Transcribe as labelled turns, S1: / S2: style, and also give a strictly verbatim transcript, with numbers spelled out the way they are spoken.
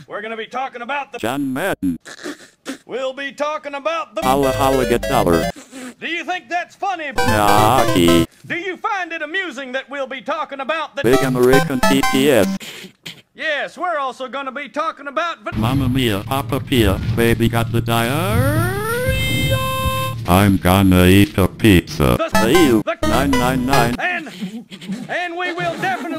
S1: We're gonna be talking about the
S2: John Madden.
S1: We'll be talking about the
S2: Holla holla get dollar.
S1: Do you think that's funny?
S2: Naki.
S1: Do you find it amusing that we'll be talking about the
S2: Big American T T S.
S1: Yes, we're also gonna be talking about the
S2: Mamma mia, Papa Pia, baby got the diarrhea. I'm gonna eat a pizza.
S1: The-
S2: aeiou.
S1: the-
S2: nine nine nine.
S1: and and we will definitely